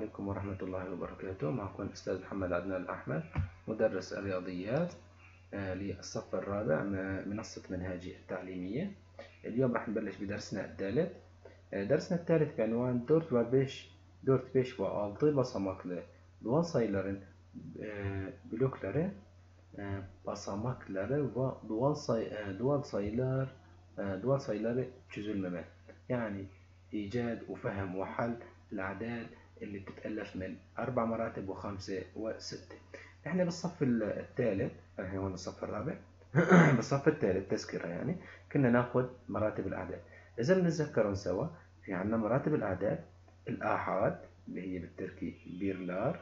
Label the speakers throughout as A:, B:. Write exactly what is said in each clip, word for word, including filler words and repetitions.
A: عليكم ورحمة الله وبركاته. معكم الأستاذ محمد عدنان الأحمد، مدرس الرياضيات للصف الرابع منصة منهاجي التعليمية. اليوم راح نبلش بدرسنا الثالث. درسنا الثالث بعنوان دورت بيش دورت بيش وآلتي basamaklı doğal sayıların blokları basamakları ve doğal say doğal sayılar doğal sayıları çözülmeme، يعني إيجاد وفهم وحل الأعداد اللي بتتألف من أربع مراتب وخمسة وستة. إحنا بالصف الثالث، إحنا هون الصف الرابع بالصف الثالث تذكرة، يعني كنا ناخذ مراتب الأعداد. إذا بنتذكرهم سوا، في عنا مراتب الأعداد الآحاد اللي هي بالتركي بيرلار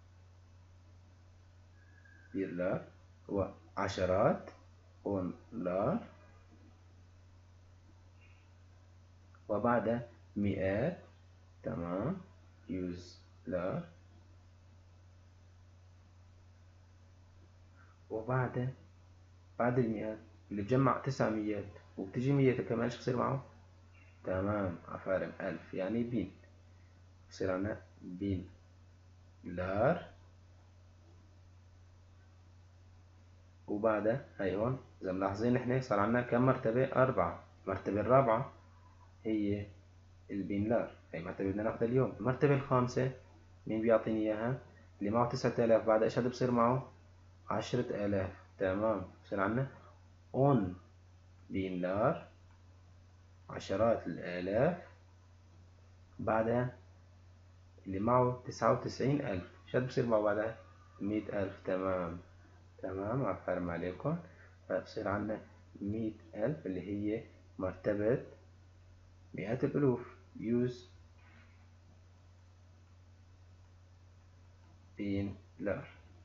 A: بيرلار وعشرات أونلار، وبعد مئات تمام يوزلار، وبعد بعد المئات اللي بجمع تسعميات وبتجي مية كمان شو بصير معه؟ تمام عفارم ألف، يعني بين، بصير عنا بين لار. وبعد هاي هون إذا ملاحظين نحن صار عنا كم مرتبة؟ أربعة. المرتبة الرابعة هي البينلار، هي المرتبة بدنا ناخذها اليوم. المرتبة الخامسة مين بيعطيني إياها؟ اللي معه تسعة آلاف، بعد إيش هذا بصير معه؟ عشرة آلاف. تمام، بصير عنا أون بينلار، عشرات الآلاف. بعدها اللي معه تسعة وتسعين ألف، إيش هذا بصير معه بعدها؟ مئة ألف. تمام تمام، عفارم عليكم. فبصير عنا مئة ألف اللي هي مرتبة مئات الألوف، يوز بين لار.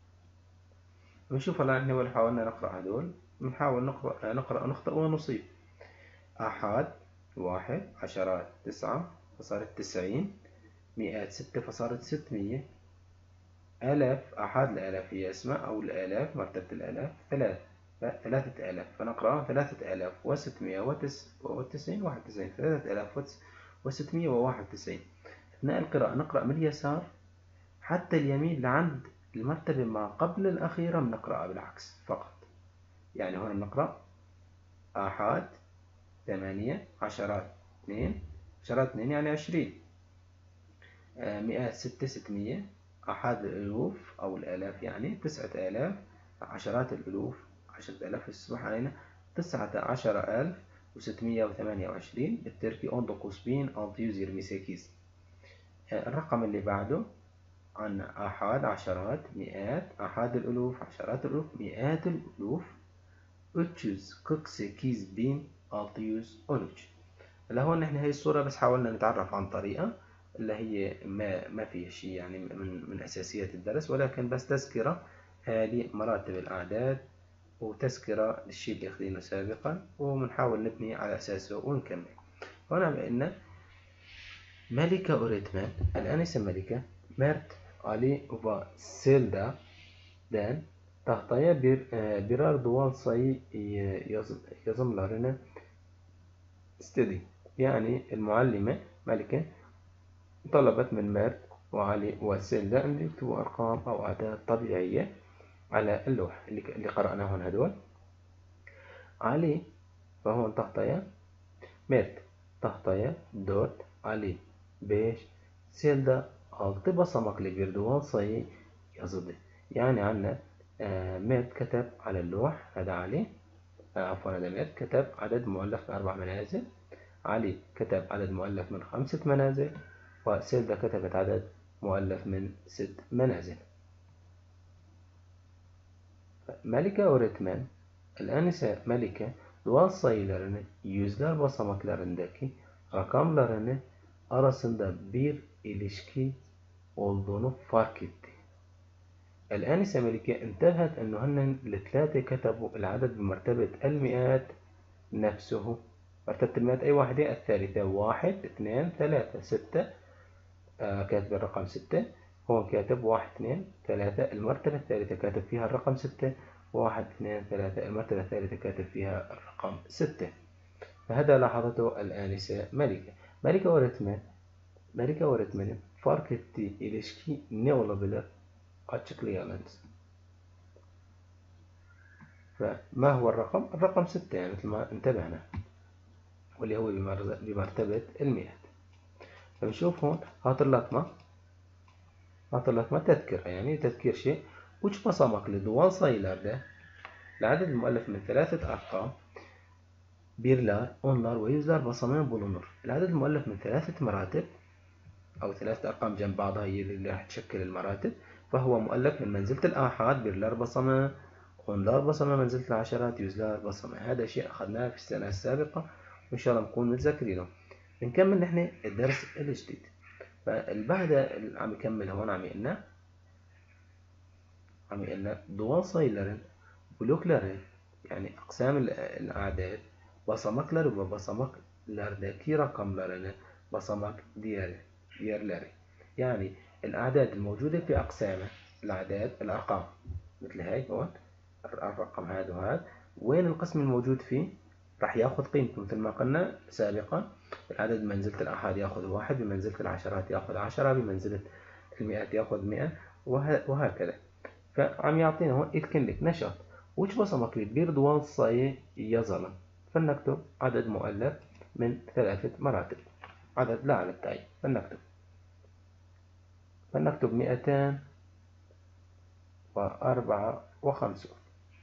A: بنشوف هلا احنا ولا حاولنا نقرأ هدول، بنحاول نقرأ نقرأ نخطئ ونصيب. آحاد واحد، عشرات تسعة فصارت تسعين، مئات ستة فصارت ستمية، آلاف آحاد الآلاف هي اسمها أو الآلاف، مرتبة الآلاف ثلاث ثلاثة آلاف، فنقرأ ثلاثة آلاف وستمية وتسعين واحد وتسعين، ثلاثة آلاف وستمية وواحد وتسعين. أثناء القراءة نقرأ من اليسار حتى اليمين لعند المرتبة ما قبل الأخيرة بنقرأها بالعكس فقط. يعني هون بنقرأ آحاد ثمانية، عشرات اثنين، عشرات اثنين يعني عشرين، مئات ستة ستمية، آحاد الألوف أو الآلاف يعني تسعة آلاف، عشرات الألوف عشرة آلاف يصبح علينا تسعة عشر ألف وستمية وثمانية وعشرين. بالتركي on dokuz bin altı yüz yirmi sekiz. الرقم اللي بعده عنا آحاد عشرات، مئات، آحاد الألوف عشرات الألوف، مئات الألوف. üç yüz kırk sekiz bin altı yüz on üç. هلا هون نحن هي الصورة بس حاولنا نتعرف عن طريقة اللي هي ما ما فيها شيء يعني من من أساسيات الدرس، ولكن بس تذكرة هذه مراتب الأعداد وتذكرة للشيء اللي أخذينه سابقا، وبنحاول نبني على أساسه ونكمل. هنا بقينا ملكة أوريتمان، الآنسة ملكة Mert, Ali ve Selda'dan tahtaya bir birer doğal sayı yazım, yazımlarını istedi. Yani المعلمة ملكة طلبت من ميرت وعلي وسيلدا أن يكتبوا أرقام أو أعداد طبيعية على اللوح اللي قرأناهن هدول. علي فهون تحتها ميرت تحتها dört, Ali beş, Selda altı basamaklı bir doğal sayı yazıldı. يعني عنا ميرت كتب على اللوح، هذا علي عفوا هذا ميرت كتب عدد مؤلف من أربع منازل، علي كتب عدد مؤلف من خمسة منازل، وسيلدا كتبت عدد مؤلف من ست منازل. Melike öğretmen, الآنسة Melike doğal sayılarını yüzler basamaklarındaki rakamlarını arasında bir ilişki olduğunu fark etti. الآنسة ملكة انتبهت أنه هن الثلاثة كتبوا العدد بمرتبة المئات نفسه. مرتبة المئات أي واحدة؟ الثالثة، واحد اثنين ثلاثة ستة، آه كاتب الرقم ستة، هون كاتب واحد اثنين ثلاثة، المرتبة الثالثة كاتب فيها الرقم ستة، واحد اثنين ثلاثة، المرتبة الثالثة كاتب فيها الرقم ستة. فهذا لاحظته الآنسة ملكة. ملكة öğretmen ملكة öğretmenim fark ilişki ne olabilir? Açıklayalım. فما هو الرقم؟ الرقم ستة يعني مثل ما انتبهنا، واللي هو بمرتبة المئات. فبنشوف هون هات اللقمة هات اللقمة تذكرة، يعني تذكير شيء. وش basamaklı doğal sayılarda العدد المؤلف من ثلاثة أرقام birler, onlar ve yüzler basamağı bulunur. العدد المؤلف من ثلاثة مراتب أو ثلاثة أرقام جنب بعضها هي اللي راح تشكل المراتب، فهو مؤلف من منزلة الآحاد birler basamağı، onlar basamağı منزلة العشرات، yüzler basamağı. هذا شيء أخذناه في السنة السابقة وإن شاء الله نكون متذكرينه. بنكمل نحن الدرس الجديد. فالبعد اللي عم يكمل هون عم يقلنا عم يقلنا doğal sayıların blokları yani أقسام الأعداد basamakları ve basamaklardaki rakamlarını basamak diğer diğerleri. يعني الأعداد الموجودة في أقسامه الأعداد الأرقام مثل هاي هون الرقم هذا وهذا، وين القسم الموجود فيه راح ياخذ قيمته مثل ما قلنا سابقا. العدد بمنزلة الآحاد ياخذ واحد، بمنزلة العشرات ياخذ عشرة، بمنزلة المئات ياخذ مئة، وهكذا. فعم يعطينا هون يتكلك نشاط وش basamaklı bir doğal sayı yazalım. فلنكتب عدد مؤلف من ثلاثة مراتب، عدد لا على التعيين. فلنكتب فلنكتب مئتان وأربعة وخمسون.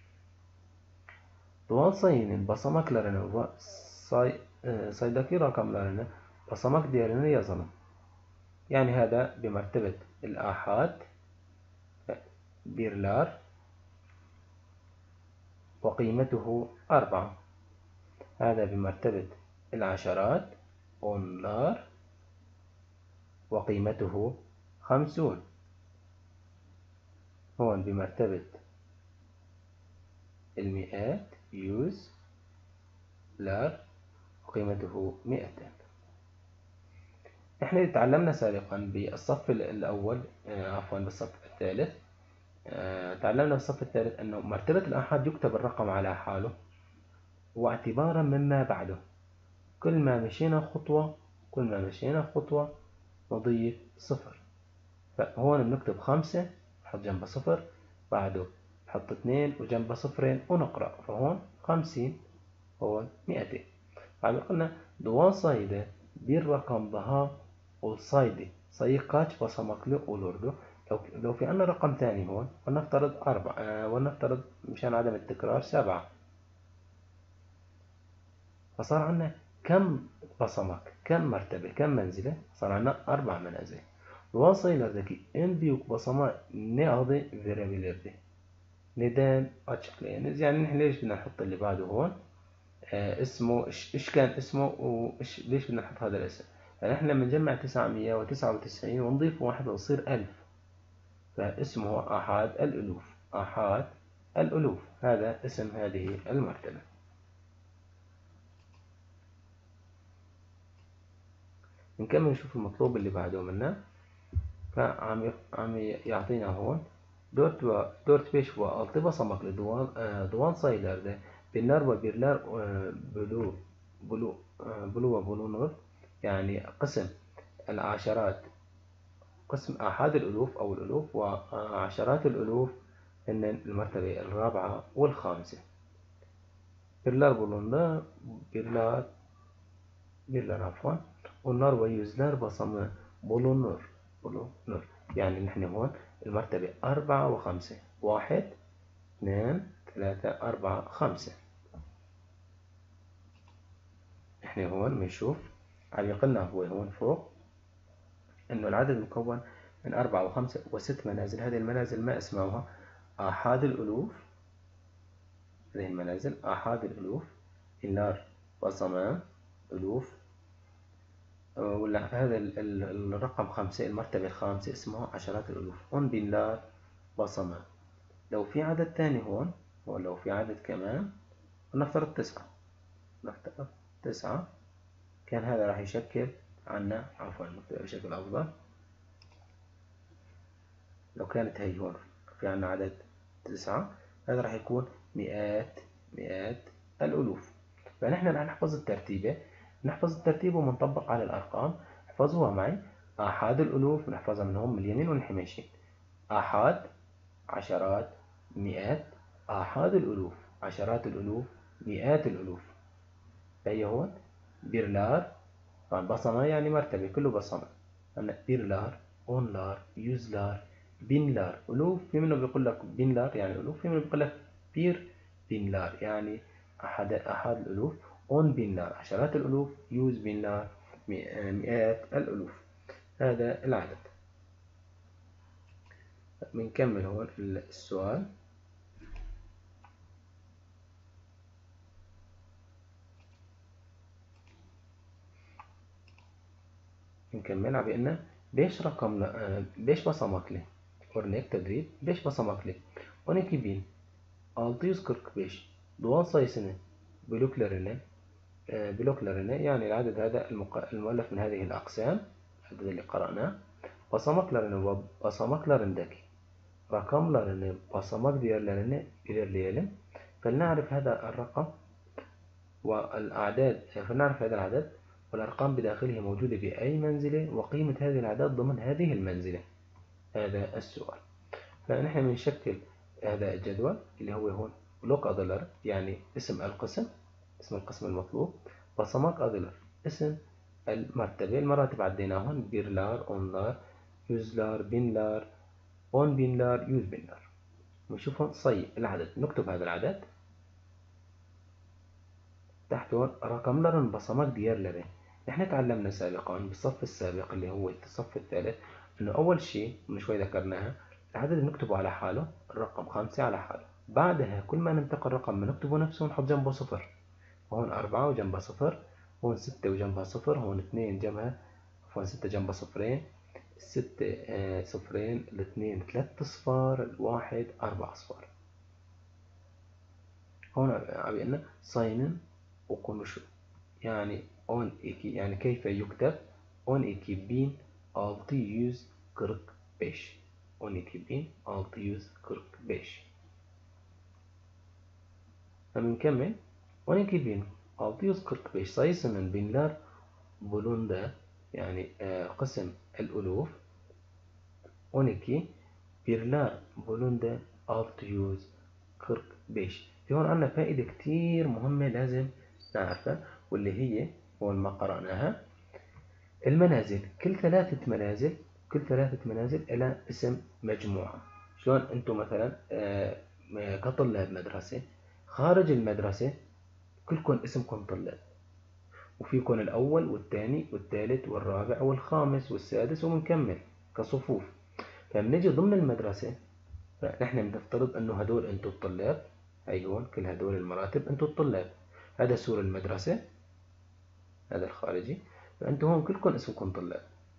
A: Doğal sayının basamaklarını ve say, e, sayıdaki rakamlarını basamak değerini yazalım. Yani هذا بمرتبة الآحاد birler وقيمته أربعة. هذا بمرتبة العشرات onlar وقيمته خمسون. هون بمرتبة المئات يوز لار وقيمته مئتين. احنا تعلمنا سابقا بالصف الأول عفوا بالصف الثالث تعلمنا بالصف الثالث أنه مرتبة الآحاد يكتب الرقم على حاله واعتبارا مما بعده. كل ما مشينا خطوة كل ما مشينا خطوة نضيف صفر. فهون بنكتب خمسة نحط جنبها صفر، بعده نحط اثنين وجنبها صفرين ونقرأ. فهون خمسين هون مئتين. بعد قلنا doğal sayıda bir rakam daha olsaydı sayı kaç basamaklı olurdu؟ لو لو في عندنا رقم ثاني هون ولنفترض أربعة آه ولنفترض مشان عدم التكرار سبعة، فصار عندنا كم basamak، كم مرتبة، كم منزلة؟ صار عندنا أربع منازل. Doğal sayılardaki en büyük basamağı ne adı verebilirdi؟ neden açıklayınız. يعني نحن ليش بدنا نحط اللي بعده هون آه اسمه إيش إيش كان اسمه وإيش ليش بدنا نحط هذا الاسم؟ فنحن بنجمع تسعمية وتسعة وتسعين ونضيف واحد ويصير ألف، فاسمه آحاد الألوف. آحاد الألوف هذا اسم هذه المرتبة. نكمل نشوف المطلوب اللي بعده منا. فعم عم يعطينا هون dört ve dört beş ve altı basamaklı doğal e, doğal sayılarda binler ve birler e, bölü bölü e, bölü ve bulunur. يعني قسم العشرات قسم آحاد الألوف أو الألوف وعشرات الألوف إن المرتبة الرابعة والخامسة. birler bulunur birler birler عفوا onlar ve yüzler basamağı bulunur bulunur. يعني نحن هون المرتبة أربعة وخمسة، واحد اثنين ثلاثة أربعة خمسة. إحنا هون بنشوف عم يقلنا هو هون فوق إنه العدد مكون من أربعة وخمسة وست منازل. هذه المنازل ما اسمها آحاد الألوف. هذه المنازل آحاد الألوف، النار وصمام ألوف. ولا هذا الرقم خمسة المرتبة الخامسة اسمه عشرات الألوف. هون بالنار بصمة. لو في عدد ثاني هون ولو في عدد كمان نفترض تسعة نفترض تسعة كان هذا راح يشكل عنا عفوا نكتبها بشكل أفضل. لو كانت هي هون في عنا عدد تسعة هذا راح يكون مئات مئات الألوف. فنحن راح نحفظ الترتيبة نحفظ الترتيب ومنطبق على الأرقام. احفظوها معي. آحاد الألوف بنحفظها من هون من اليمين ونحن ماشيين. آحاد، عشرات، مئات. آحاد الألوف، عشرات الألوف، مئات الألوف. هي هون بيرلار، طبعا بصمة يعني مرتبة كله بصمة. عندنا بيرلار، أونلار، يوزلار، بينلار. ألوف في منه بيقول لك بينلار يعني ألوف، في منه بيقول لك بير بينلار يعني أحد أحد الألوف. أون بينلار عشرات الألوف، يوز بينلار مئات الألوف. هذا العدد. بنكمل هون السؤال. نكمل عم بيقلنا بيش رقم ل... بيش بصمك له örnek tedrib beş basamaklı on iki bin altı yüz kırk beş doğal sayısını bloklarına bloklarına يعني العدد هذا المؤلف من هذه الأقسام العدد اللي قرأناه basamaklarını ve basamaklarındaki rakamlarını basamak değerlerini belirleyelim. فلنعرف هذا الرقم والأعداد فلنعرف هذا العدد والأرقام بداخله موجودة في أي منزلة وقيمة هذه الأعداد ضمن هذه المنزلة. هذا السؤال. فنحن بنشكل هذا الجدول اللي هو هون بلوك أدلر يعني اسم القسم، اسم القسم المطلوب. بصمات أدلر اسم المرتبة، المراتب عديناهن بيرلار، أونلار، يوزلار، بينلار، أون بينلار، يوز بينلار. بنشوف هون صي العدد، نكتب هذا العدد تحت هون رقم لرن بصمات ديار لره. نحن تعلمنا سابقا بالصف السابق اللي هو الصف الثالث انه اول شيء من شوي ذكرناها العدد بنكتبه على حاله، الرقم خمسة على حاله. بعدها كل ما ننتقل رقم بنكتبه نفسه ونحط جنبه صفر. هون أربعة وجنبها صفر، هون ستة وجنبها صفر، هون اثنين جنبها، هون ستة جنبها صفرين، ستة آه صفرين، الاثنين ثلاث أصفار، الواحد أربع أصفار. هون عم يقول لنا sign okunuşu yani on iki yani keyfe yükteb on iki bin altı yüz kırk beş on iki bin altı yüz kırk beş. فبنكمل on iki bin altı yüz kırk beş sayısının binler bulunda yani e, قسم الألوف on iki birler bulunda altı yüz kırk beş. في هون عندنا فائدة كتير مهمة لازم نعرفها واللي هي هون ما قرأناها. المنازل، كل ثلاثة منازل كل ثلاثة منازل إلى اسم مجموعة. شلون أنتم مثلا كطلاب مدرسة خارج المدرسة كلكم اسمكم طلاب، وفيكم الأول والثاني والثالث والرابع والخامس والسادس ومنكمل كصفوف. فبنجي ضمن المدرسة فنحن بنفترض أنه هدول أنتم الطلاب، هيون كل هدول المراتب أنتم الطلاب. هذا سور المدرسة، هذا الخارجي، فأنتم هون كلكم اسمكم طلاب.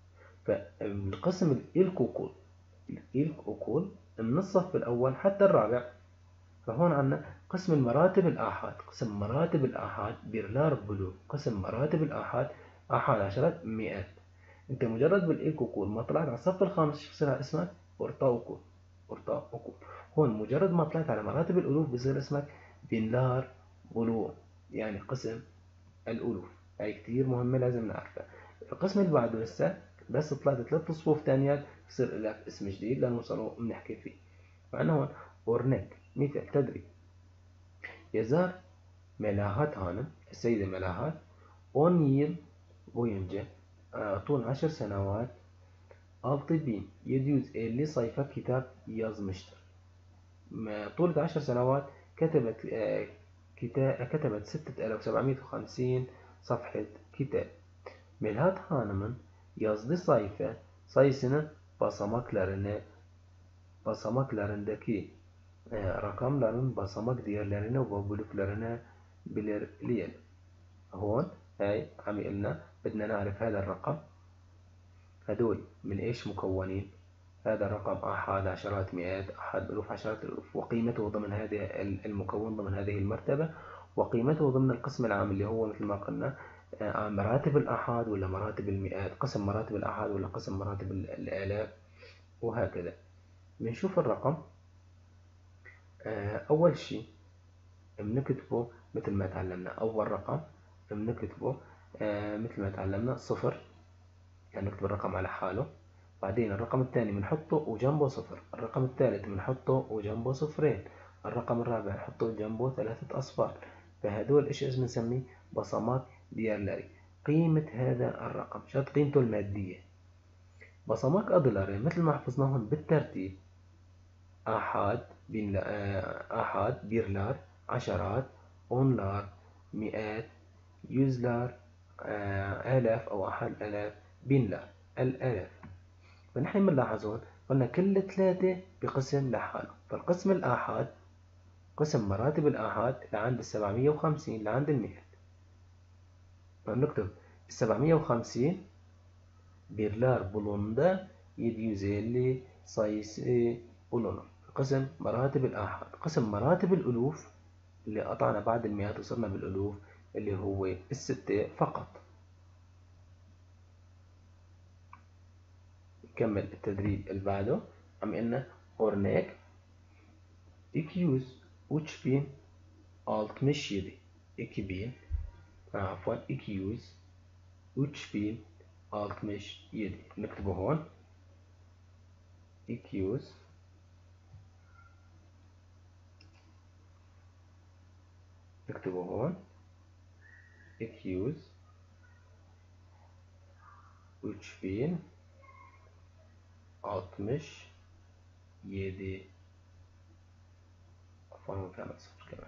A: فالقسم الإلكوكول الإلكوكول من الصف الأول حتى الرابع. فهون عندنا قسم المراتب الآحاد، قسم مراتب الآحاد بيرلار بلو، قسم مراتب الآحاد آحاد عشرات مئات. أنت مجرد بالإلكوكول ما طلعت على الصف الخامس شو بصير اسمك؟ أورطاوكول أورطاوكول. هون مجرد ما طلعت على مراتب الألوف بصير اسمك بينلار بلو يعني قسم الألوف. هاي كتير مهمة لازم نعرفها. القسم اللي بعده لسه بس طلعت ثلاث صفوف تانية بصير لك اسم جديد لنوصله بنحكي فيه. فأنا هون أورنيك مثال تدريب. يزار ملاهات هانم السيدة ملاهات أونيل بوينجا طول عشر سنوات altı bin yedi yüz elli sayfa kitap yazmıştır. طول عشر سنوات كتبت كتبت ستة آلاف وسبعمائة وخمسين صفحة كتاب. Melahat Hanım'ın yazdığı sayfa sayısını basamaklarını basamaklarındaki e, rakamların basamak değerlerini ve bloklarını belirleyelim. هون هاي عم يقلنا بدنا نعرف هذا الرقم، هدول من ايش مكونين؟ هذا الرقم أحد عشرات مئات أحد ألوف عشرات الألوف وقيمته ضمن هذه المكون ضمن هذه المرتبة وقيمته ضمن القسم العام اللي هو مثل ما قلنا مراتب الآحاد ولا مراتب المئات، قسم مراتب الآحاد ولا قسم مراتب الآلاف وهكذا. بنشوف الرقم أول شيء بنكتبه مثل ما تعلمنا. أول رقم بنكتبه مثل ما تعلمنا صفر، يعني نكتب الرقم على حاله، بعدين الرقم الثاني بنحطه وجنبه صفر، الرقم الثالث بنحطه وجنبه صفرين، الرقم الرابع نحطه جنبه ثلاثة أصفار. فهدول إيش اسم نسميه؟ بصمات ديالاري. قيمة هذا الرقم شات قيمته المادية. بصمات أدلاري مثل ما حفظناهم بالترتيب: آحاد، آحاد، بيرلار، عشرات، أونلار، مئات، يوزلار، آلاف أو أحد آلاف، بينلار، الآلاف. فنحن بنلاحظ هون قلنا كل ثلاثة بقسم لحاله، فالقسم الآحاد قسم مراتب الآحاد لعند السبعمية وخمسين لعند المئات. فبنكتب السبعمية وخمسين بيرلار بولوندا يديوزيلي سايسي بولونا. قسم مراتب الآحاد. قسم مراتب الألوف اللي قطعنا بعد المئات وصرنا بالألوف اللي هو الستة فقط. نكمل التدريب اللي بعده. عم قلنا örnek iki yüz üç bin altmış yedi iki bin عفوا iki yüz üç bin altmış yedi نكتبه هون iki yüz نكتبه هون iki yüz üç bin altmış yedi. عفوا كان صفر كمان.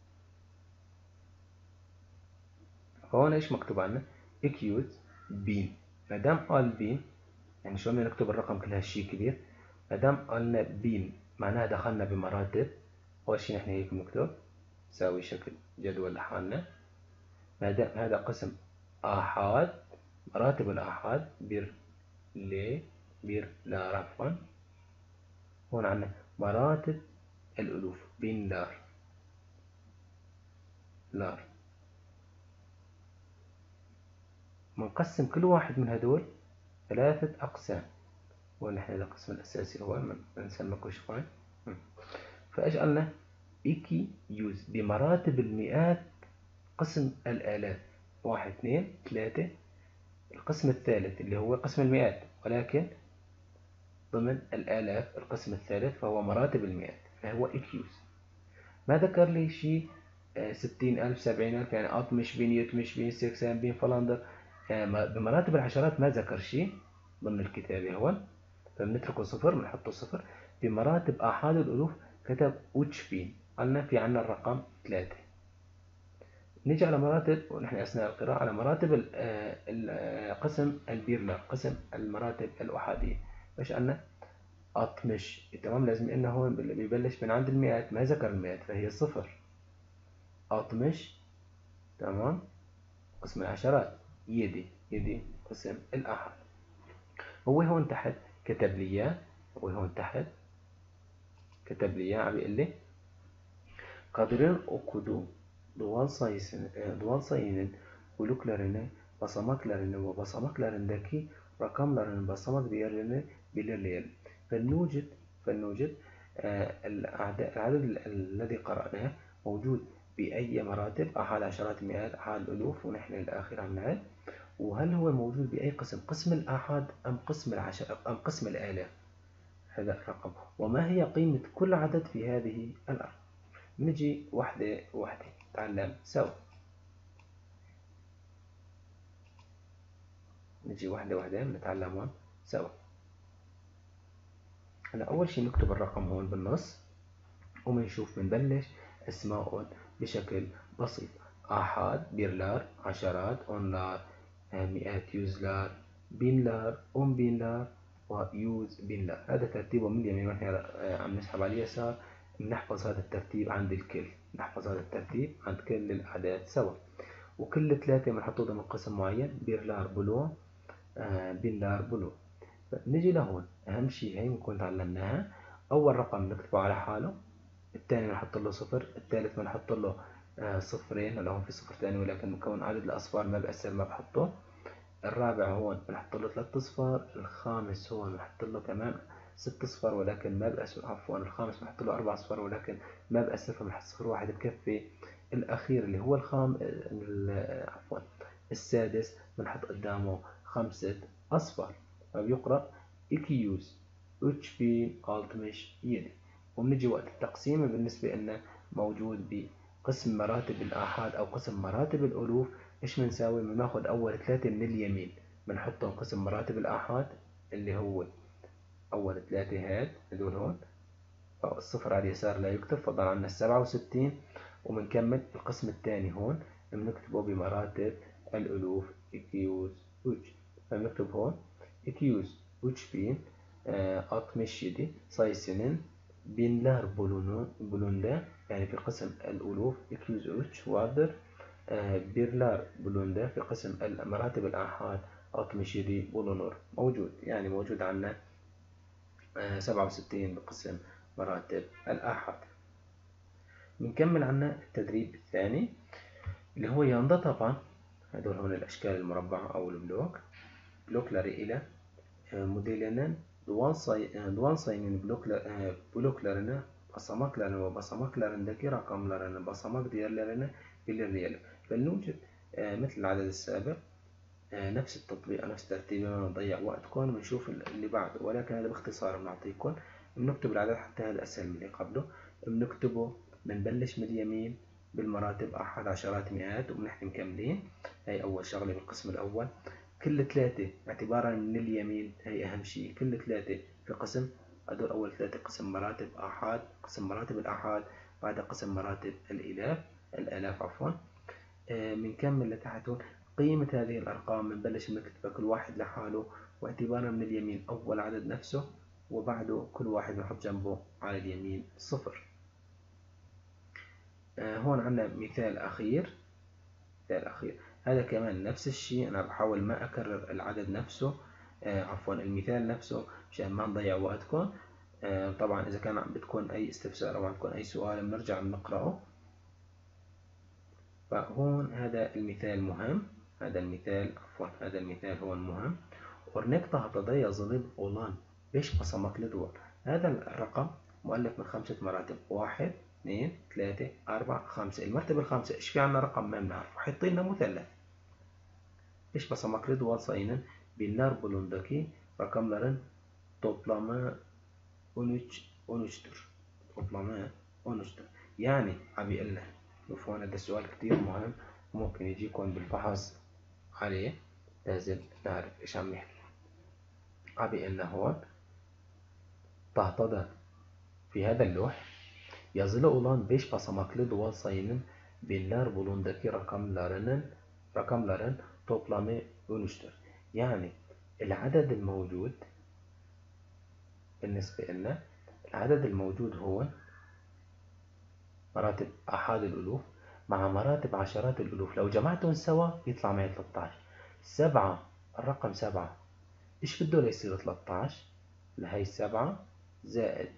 A: هون ايش مكتوب عنا؟ iki yüz bin. ما دام قال بين يعني شو بدنا نكتب الرقم كل هالشي كبير؟ ما دام قالنا بين معناها دخلنا بمراتب. اول شي نحن هيك بنكتب نساوي شكل جدول لحالنا. ما دام هذا قسم آحاد مراتب الآحاد بير لي بير لا عفوا. هون عندنا مراتب الألوف بين لار لار. بنقسم كل واحد من هدول ثلاثة أقسام. ونحن القسم الأساسي هو بنسميه شوي. فإيش قلنا؟ إيكي يوز بمراتب المئات قسم الآلاف واحد اثنين ثلاثة. القسم الثالث اللي هو قسم المئات ولكن ضمن الآلاف القسم الثالث فهو مراتب المئات فهو إكيوز. ما ذكر لي شيء ستين ألف سبعين ألف يعني أطمش بين يتمش بين سكسان بين فلندر. يعني بمراتب العشرات ما ذكر شيء ضمن الكتابة هون فبنتركه صفر بنحطه صفر. بمراتب آحاد الألوف كتب وتش بين قلنا في عنا الرقم ثلاثة. نيجي على مراتب ونحن أثناء القراءة على مراتب قسم البيرلر قسم المراتب الأحادية. ايش قلنا؟ أطمش. تمام لازم إنه هون بيبلش من عند المئات ما ذكر المئات فهي صفر. أطمش تمام. قسم العشرات يدي يدي قسم الأحد. هو هون تحت كتب لي إياه. هو هون تحت كتب لي إياه عم بيقول لي قادرين okudu doğal sayısını doğal sayının bloklarını basamaklarını ve basamaklarındaki rakamların basamak değerlerini belirleyelim. فلنوجد فلنوجد العدد الذي قرأناه موجود بأي مراتب أحد عشرات مئات أحد ألوف ونحن الآخر عم نعد. وهل هو موجود بأي قسم؟ قسم الآحاد أم قسم العشر أم قسم الآلاف؟ هذا الرقم. وما هي قيمة كل عدد في هذه الأرقام؟ نجي واحدة واحدة نتعلم سوا. نجي واحدة واحدة نتعلمهم سوا. هلا أول شيء نكتب الرقم هون بالنص وبنشوف بنبلش اسمائهم بشكل بسيط: آحاد بيرلار عشرات أونلار مئات يوزلار بينلار أم بينلار ويوز بينلار. هذا ترتيبه من اليمين ونحن عم نسحب على اليسار. بنحفظ هذا الترتيب عند الكل. نحفظ هذا الترتيب عند كل الأعداد سوا. وكل ثلاثة بنحطوا ضمن قسم معين: بيرلار بلو آه بينلار بلو. نجي لهون أهم شيء هي بنكون تعلمناها. أول رقم نكتبه على حاله، الثاني بنحط له صفر، الثالث بنحط له آه صفرين هلا هون في صفر ثاني ولكن مكون عدد الأصفار ما بأثر ما بحطه. الرابع هون بنحط له ثلاث أصفار. الخامس هون بنحط له كمان ست أصفار ولكن ما بأثر. عفوا الخامس بنحط له أربع أصفار ولكن ما بأثر فبنحط صفر واحد بكفي. الأخير اللي هو الخام عفوا السادس بنحط قدامه خمسة أصفر، فبيقرأ إكيوز أتشفين ألتمش يدي. وبنجي وقت التقسيم بالنسبة لنا موجود بقسم مراتب الآحاد أو قسم مراتب الألوف. إيش بنساوي؟ بناخد أول ثلاثة من اليمين بنحطهم قسم مراتب الآحاد اللي هو أول ثلاثة هاد هدول هون، الصفر على اليسار لا يكتب، فضل عنا السبعة وستين. وبنكمل القسم الثاني هون بنكتبه بمراتب الألوف إكيوز أوتش، فبنكتب هون إكيوز أوتش فين أطمش يدي سايسنين بينلار بولوندا، يعني في قسم الألوف إكيوز أوتش وادر بيرلار بولوندا في قسم مراتب الآحاد أطمش يدي بولونور. موجود يعني موجود عنا سبعة وستين بقسم مراتب الآحاد. بنكمل عنا التدريب الثاني اللي هو ياندا طبعا. هدول هون الأشكال المربعة أو البلوك بلوك لاري إلى موديلنا دوان صاي دوان صاينين بلوك ل بلوك لارنا بصمك لارنا وبصمك لارنا دكي رقم لارنا بصمك ديال لارنا بالريال. فلنوجد مثل العدد السابق نفس التطبيق نفس ترتيب ما نضيع وقتكم ونشوف اللي بعده، ولكن هذا باختصار بنعطيكم. بنكتب العدد حتى هذا أسهل من اللي قبله. بنكتبه بنبلش من اليمين بالمراتب أحد عشرات مئات وبنحن مكملين. هي أول شغلة بالقسم الأول. كل ثلاثة اعتبارا من اليمين، هي أهم شيء، كل ثلاثة في قسم. هدول أول ثلاثة قسم مراتب أحد، قسم مراتب الأحد، بعد قسم مراتب الإلاف الآلاف عفوا. بنكمل لتحت هون قيمة هذه الأرقام بنبلش بنكتبها كل واحد لحاله، واعتبارا من اليمين أول عدد نفسه وبعده كل واحد بنحط جنبه على اليمين صفر. هون عندنا مثال أخير، مثال أخير هذا كمان نفس الشيء. أنا بحاول ما أكرر العدد نفسه آه عفوا المثال نفسه مشان ما نضيع وقتكم. آه طبعا إذا كان بدكم أي استفسار أو عندكم أي سؤال بنرجع بنقرأه. فهون هذا المثال مهم، هذا المثال عفوا هذا المثال هو المهم. ورنكتا هتضيع ظليب أولان بيش بصمك لدول. هذا الرقم مؤلف من خمسة مراتب، واحد اثنين ثلاثة أربعة خمسة. المرتبة الخامسة إيش في عنا رقم ما بنعرفه، حيطين لنا مثلث. إيش بصمك لدول صينن بالنار بلوندكي رقم لرن توبلاما أونوش أونوشتر توبلاما أونوشتر. يعني عم يقول لنا شوفوا هذا السؤال كتير مهم وممكن يجيكم بالفحص عليه، لازم نعرف إيش عم يحكي. عم يقول لنا هون تهتضى في هذا اللوح yazılı olan beş basamaklı doğal sayının birler bulundaki rakamların rakamların toplamı on üçtür. يعني العدد الموجود بالنسبة لنا العدد الموجود هو مراتب أحاد الألوف مع مراتب عشرات الألوف، لو جمعتهم سوا يطلع معي ثلاثة عشر. سبعة الرقم سبعة إيش بده يصير ثلاثة عشر؟ لهي سبعة زائد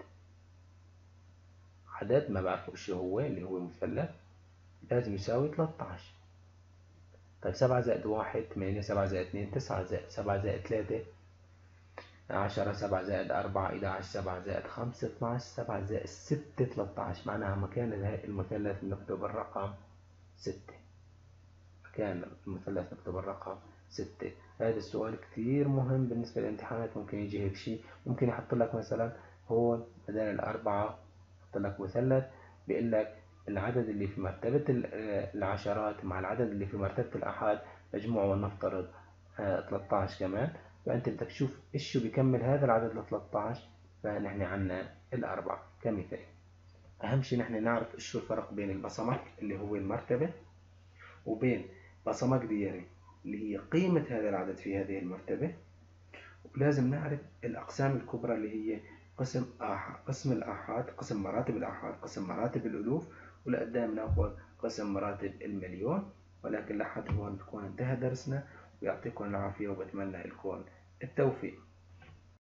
A: عدد ما بعرفه إيش هو اللي هو مثلث لازم يساوي ثلاثة عشر. طيب سبعة زائد واحد ثمانية، سبعة زائد اثنين تسعة، زائد سبعة زائد ثلاثة عشرة، سبعة زائد أربعة إحدى عشر، سبعة زائد خمسة اثنا عشر، سبعة زائد ستة ثلاثة عشر. معناها مكان المثلث نكتب الرقم ستة، مكان المثلث نكتب الرقم ستة. هذا السؤال كثير مهم بالنسبة للامتحانات. ممكن يجي هيك شيء، ممكن يحط لك مثلا هون بدل الأربعة يحط لك مثلث بيقول لك العدد اللي في مرتبة العشرات مع العدد اللي في مرتبة الأحاد مجموعه ولنفترض ثلاثة عشر كمان، فأنت بدك تشوف إيش بيكمل هذا العدد ل ثلاثة عشر. فنحن عنا الأربعة كمثال. أهم شيء نحن نعرف إيش الفرق بين البصمك اللي هو المرتبة وبين بصمك دياري اللي هي قيمة هذا العدد في هذه المرتبة. ولازم نعرف الأقسام الكبرى اللي هي قسم آحاد، قسم الآحاد، قسم مراتب الآحاد، قسم مراتب الألوف، ولقدام ناخذ قسم مراتب المليون. ولكن لحد هون بكون انتهى درسنا، ويعطيكم العافية وبتمنى لكم التوفيق.